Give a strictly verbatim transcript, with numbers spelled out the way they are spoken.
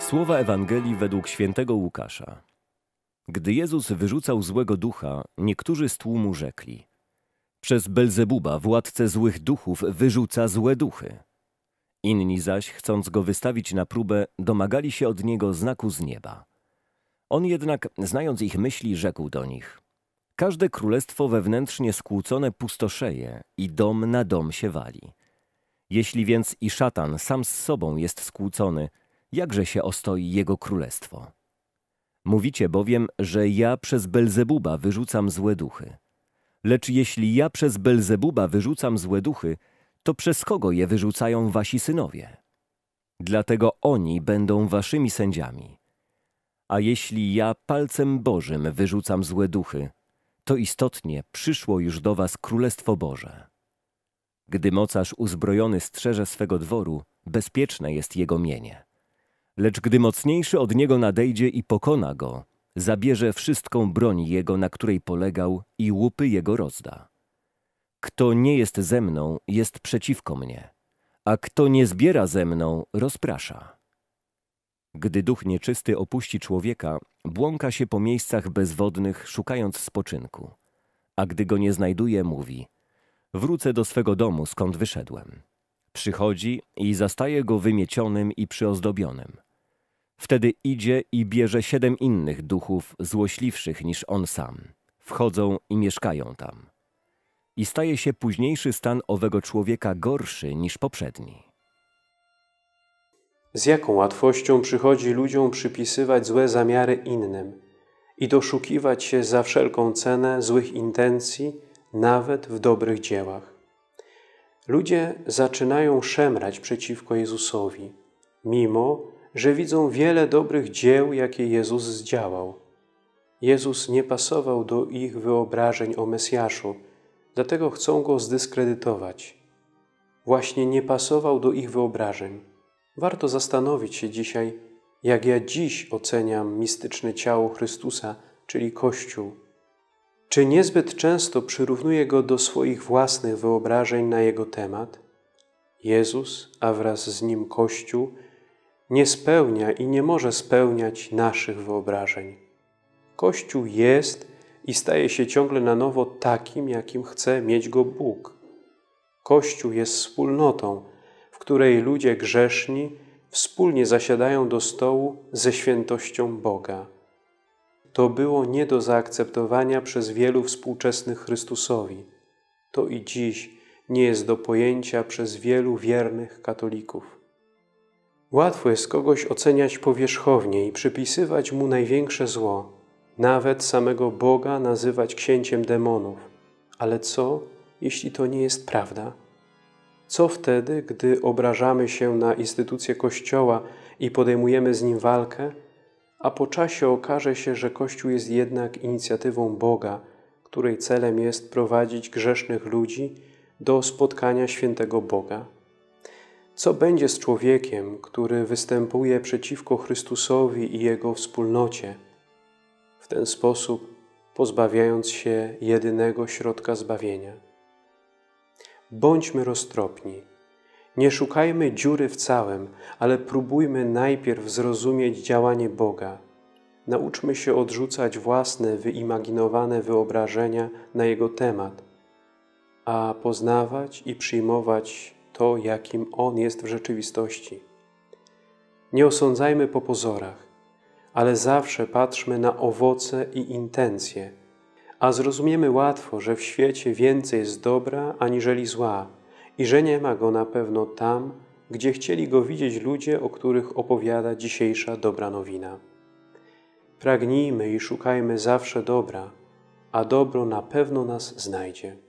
Słowa Ewangelii według świętego Łukasza. Gdy Jezus wyrzucał złego ducha, niektórzy z tłumu rzekli: przez Belzebuba, władcę złych duchów, wyrzuca złe duchy. Inni zaś, chcąc go wystawić na próbę, domagali się od niego znaku z nieba. On jednak, znając ich myśli, rzekł do nich: każde królestwo wewnętrznie skłócone pustoszeje i dom na dom się wali. Jeśli więc i szatan sam z sobą jest skłócony, jakże się ostoi jego królestwo? Mówicie bowiem, że ja przez Belzebuba wyrzucam złe duchy. Lecz jeśli ja przez Belzebuba wyrzucam złe duchy, to przez kogo je wyrzucają wasi synowie? Dlatego oni będą waszymi sędziami. A jeśli ja palcem Bożym wyrzucam złe duchy, to istotnie przyszło już do was Królestwo Boże. Gdy mocarz uzbrojony strzeże swego dworu, bezpieczne jest jego mienie. Lecz gdy mocniejszy od niego nadejdzie i pokona go, zabierze wszystką broń jego, na której polegał, i łupy jego rozda. Kto nie jest ze mną, jest przeciwko mnie, a kto nie zbiera ze mną, rozprasza. Gdy duch nieczysty opuści człowieka, błąka się po miejscach bezwodnych, szukając spoczynku. A gdy go nie znajduje, mówi: wrócę do swego domu, skąd wyszedłem. Przychodzi i zastaje go wymiecionym i przyozdobionym. Wtedy idzie i bierze siedem innych duchów, złośliwszych niż on sam. Wchodzą i mieszkają tam. I staje się późniejszy stan owego człowieka gorszy niż poprzedni. Z jaką łatwością przychodzi ludziom przypisywać złe zamiary innym i doszukiwać się za wszelką cenę złych intencji, nawet w dobrych dziełach. Ludzie zaczynają szemrać przeciwko Jezusowi, mimo że widzą wiele dobrych dzieł, jakie Jezus zdziałał. Jezus nie pasował do ich wyobrażeń o Mesjaszu, dlatego chcą Go zdyskredytować. Właśnie nie pasował do ich wyobrażeń. Warto zastanowić się dzisiaj, jak ja dziś oceniam mistyczne ciało Chrystusa, czyli Kościół. Czy niezbyt często przyrównuję Go do swoich własnych wyobrażeń na Jego temat? Jezus, a wraz z Nim Kościół, nie spełnia i nie może spełniać naszych wyobrażeń. Kościół jest i staje się ciągle na nowo takim, jakim chce mieć go Bóg. Kościół jest wspólnotą, w której ludzie grzeszni wspólnie zasiadają do stołu ze świętością Boga. To było nie do zaakceptowania przez wielu współczesnych Chrystusowi. To i dziś nie jest do pojęcia przez wielu wiernych katolików. Łatwo jest kogoś oceniać powierzchownie i przypisywać mu największe zło, nawet samego Boga nazywać księciem demonów. Ale co, jeśli to nie jest prawda? Co wtedy, gdy obrażamy się na instytucję Kościoła i podejmujemy z nim walkę, a po czasie okaże się, że Kościół jest jednak inicjatywą Boga, której celem jest prowadzić grzesznych ludzi do spotkania świętego Boga? Co będzie z człowiekiem, który występuje przeciwko Chrystusowi i Jego wspólnocie, w ten sposób pozbawiając się jedynego środka zbawienia? Bądźmy roztropni. Nie szukajmy dziury w całym, ale próbujmy najpierw zrozumieć działanie Boga. Nauczmy się odrzucać własne, wyimaginowane wyobrażenia na Jego temat, a poznawać i przyjmować to, jakim On jest w rzeczywistości. Nie osądzajmy po pozorach, ale zawsze patrzmy na owoce i intencje, a zrozumiemy łatwo, że w świecie więcej jest dobra aniżeli zła i że nie ma go na pewno tam, gdzie chcieli go widzieć ludzie, o których opowiada dzisiejsza dobra nowina. Pragnijmy i szukajmy zawsze dobra, a dobro na pewno nas znajdzie.